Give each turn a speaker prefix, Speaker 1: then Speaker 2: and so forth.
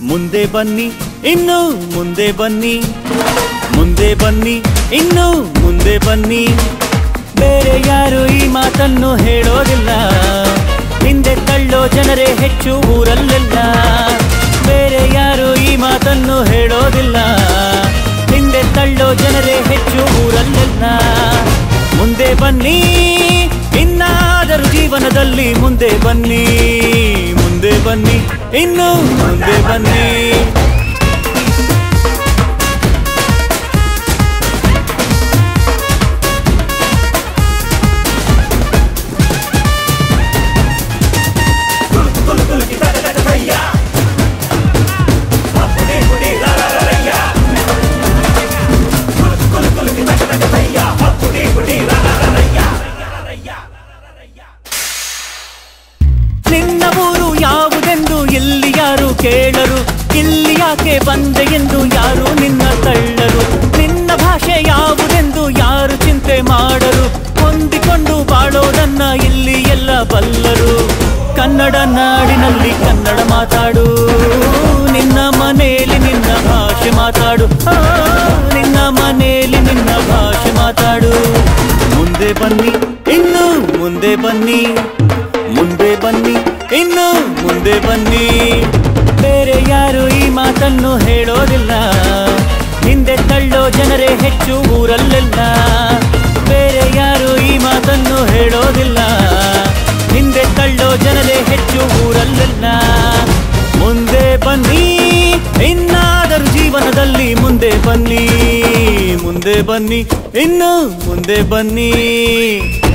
Speaker 1: ಮುಂದೆ ಬನ್ನಿ ಇನ್ನು ಮುಂದೆ ಬನ್ನಿ, ಮುಂದೆ ಬನ್ನಿ ಇನ್ನು ಮುಂದೆ ಬನ್ನಿ. ಬೇರೆ ಯಾರು ಈ ಮಾತನ್ನು ಹೇಳೋದಿಲ್ಲ, ಹಿಂದೆ ತಳ್ಳೋ ಜನರೇ ಹೆಚ್ಚು ಊರಲ್ಲೆಲ್ಲ. ಬೇರೆ ಯಾರು ಈ ಮಾತನ್ನು ಹೇಳೋದಿಲ್ಲ, ಹಿಂದೆ ತಳ್ಳೋ ಜನರೇ ಹೆಚ್ಚು ಊರಲ್ಲೆಲ್ಲ. ಮುಂದೆ ಬನ್ನಿ ಇನ್ನಾದರೂ ಜೀವನದಲ್ಲಿ ಮುಂದೆ ಬನ್ನಿ, ಮುಂದೆ ಬನ್ನಿ ಇನ್ನು ಮುಂದೆ ಬನ್ನಿ. ನಿನ್ನ ಊರು ಯಾವುದೆಂದು ಇಲ್ಲಿ ಯಾರು ಕೇಳರು, ಇಲ್ಲಿ ಯಾಕೆ ಬಂದೆ ಎಂದು ಯಾರು ನಿನ್ನ ತಳ್ಳರು. ನಿನ್ನ ಭಾಷೆ ಯಾವುದೆಂದು ಯಾರು ಚಿಂತೆ ಮಾಡರು, ಹೊಂದಿಕೊಂಡು ಬಾಳೋದನ್ನ ಇಲ್ಲಿ ಎಲ್ಲ ಬಲ್ಲರು. ಕನ್ನಡ ನಾಡಿನಲ್ಲಿ ಕನ್ನಡ ಮಾತಾಡು, ನಿನ್ನ ಮನೆಯಲ್ಲಿ ನಿನ್ನ ಭಾಷೆ ಮಾತಾಡು, ನಿನ್ನ ಮನೆಯಲ್ಲಿ ನಿನ್ನ ಭಾಷೆ ಮಾತಾಡು. ಮುಂದೆ ಬನ್ನಿ ಇನ್ನು ಮುಂದೆ ಬನ್ನಿ, ಮುಂದೆ ಬನ್ನಿ ಇನ್ನು ಮುಂದೆ ಬನ್ನಿ. ಬೇರೆ ಯಾರು ಈ ಮಾತನ್ನು ಹೇಳೋದಿಲ್ಲ, ಹಿಂದೆ ತಳ್ಳೋ ಜನರೇ ಹೆಚ್ಚು ಊರಲ್ಲೆಲ್ಲ. ಬೇರೆ ಯಾರು ಈ ಮಾತನ್ನು ಹೇಳೋದಿಲ್ಲ, ಹಿಂದೆ ತಳ್ಳೋ ಜನರೇ ಹೆಚ್ಚು ಊರಲ್ಲೆಲ್ಲ. ಮುಂದೆ ಬನ್ನಿ ಇನ್ನಾದರೂ ಜೀವನದಲ್ಲಿ ಮುಂದೆ ಬನ್ನಿ, ಮುಂದೆ ಬನ್ನಿ ಇನ್ನು ಮುಂದೆ ಬನ್ನಿ.